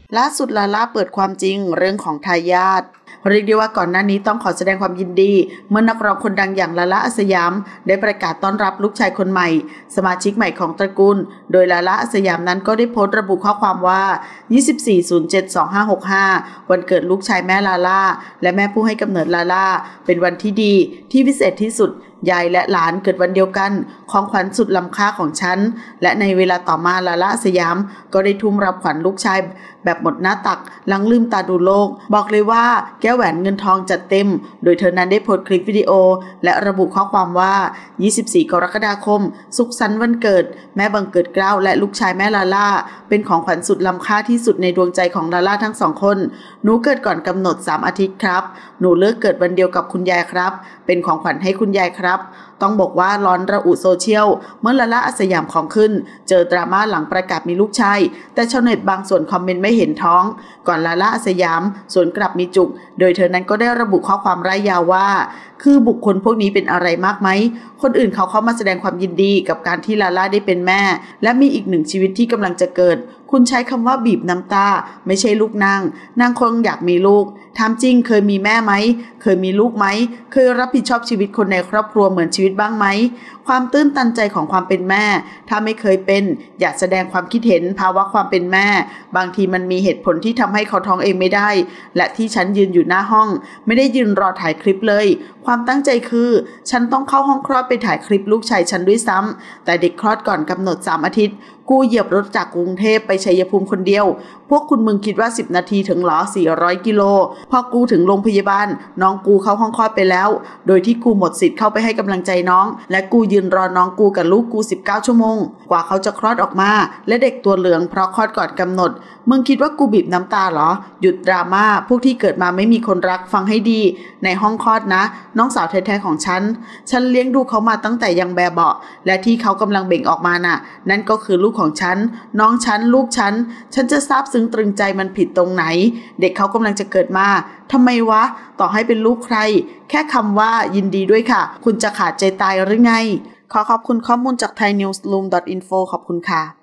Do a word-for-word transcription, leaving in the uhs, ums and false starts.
ล่าสุดลาล่าเปิดความจริงเรื่องของทายาทเรียกได้ว่าก่อนหน้านี้ต้องขอแสดงความยินดีเมื่อนักร้องคนดังอย่างลาล่าอาสยามได้ประกาศต้อนรับลูกชายคนใหม่สมาชิกใหม่ของตระกูลโดยลาล่าอาสยามนั้นก็ได้โพสต์ระบุข้อความว่า ยี่สิบสี่ ศูนย์ เจ็ด สอง ห้า หก ห้า วันเกิดลูกชายแม่ลาล่าและแม่ผู้ให้กำเนิดลาล่าเป็นวันที่ดีที่พิเศษที่สุดยายและหลานเกิดวันเดียวกันของขวัญสุดล้ำค่าของฉันและในเวลาต่อมาลาล่าอาสยามก็ได้ทุ่มรับขวัญลูกชายแบบหมดหน้าตักหลังลืมตาดูโลกบอกเลยว่าแก้วแหวนเงินทองจัดเต็มโดยเธอนั้นได้โพสต์คลิปวิดีโอและระบุข้อความว่า ยี่สิบสี่ กรกฎาคมสุขสันต์วันเกิดแม่บังเกิดเกล้าและลูกชายแม่ลาล่าเป็นของขวัญสุดล้ำค่าที่สุดในดวงใจของลาล่าทั้งสองคนหนูเกิดก่อนกำหนดสามอาทิตย์ครับหนูเลือกเกิดวันเดียวกับคุณยายครับเป็นของขวัญให้คุณยายครับต้องบอกว่าร้อนระอุโซเชียลเมื่อลาล่าอาสยามของขึ้นเจอดราม่าหลังประกาศมีลูกชายแต่ชาวเน็ตบางส่วนคอมเมนต์ไม่เห็นท้องก่อนลาล่าอาสยามสวนกลับมีจุกโดยเธอนั้นก็ได้ระบุข้อความร่ายยาวว่าคือบุคคลพวกนี้เป็นอะไรมากไหมคนอื่นเขาเข้ามาแสดงความยินดีกับการที่ลาล่าได้เป็นแม่และมีอีกหนึ่งชีวิตที่กำลังจะเกิดคุณใช้คำว่าบีบน้ำตาไม่ใช่ลูกนางนางคงอยากมีลูกถามจริงเคยมีแม่ไหมเคยมีลูกไหมเคยรับผิดชอบชีวิตคนในครอบครัวเหมือนชีวิตบ้างไหมความตื้นตันใจของความเป็นแม่ถ้าไม่เคยเป็นอยากแสดงความคิดเห็นภาวะความเป็นแม่บางทีมันมีเหตุผลที่ทำให้เขาท้องเองไม่ได้และที่ฉันยืนอยู่หน้าห้องไม่ได้ยืนรอถ่ายคลิปเลยความตั้งใจคือฉันต้องเข้าห้องคลอดไปถ่ายคลิปลูกชายฉันด้วยซ้ำแต่เด็กคลอดก่อนกำหนดสามอาทิตย์กูเหยียบรถจากกรุงเทพไปชัยภูมิคนเดียวพวกคุณมึงคิดว่าสิบนาทีถึงหรอสี่ร้อยกิโลพอกูถึงโรงพยาบาลน้องกูเข้าห้องคลอดไปแล้วโดยที่กูหมดสิทธิ์เข้าไปให้กำลังใจน้องและกูยืนรอน้องกูกับลูกกูสิบเก้าชั่วโมงกว่าเขาจะคลอดออกมาและเด็กตัวเหลืองเพราะคลอดก่อนกำหนดมึงคิดว่ากูบีบน้ำตาเหรอหยุดดราม่าพวกที่เกิดมาไม่มีคนรักฟังให้ดีในห้องคลอดนะน้องสาวแท้ๆของฉันฉันเลี้ยงดูเขามาตั้งแต่ยังแบบเบาะและที่เขากำลังเบ่งออกมาน่ะนั่นก็คือลูกของฉันน้องฉันลูกฉันฉันจะซาบซึ้งตรึงใจมันผิดตรงไหนเด็กเขากำลังจะเกิดมาทำไมวะต่อให้เป็นลูกใครแค่คำว่ายินดีด้วยค่ะคุณจะขาดใจตายหรือไงขอขอบคุณข้อมูลจาก ไทยนิวส์รูม ดอท อินโฟ ขอบคุณค่ะ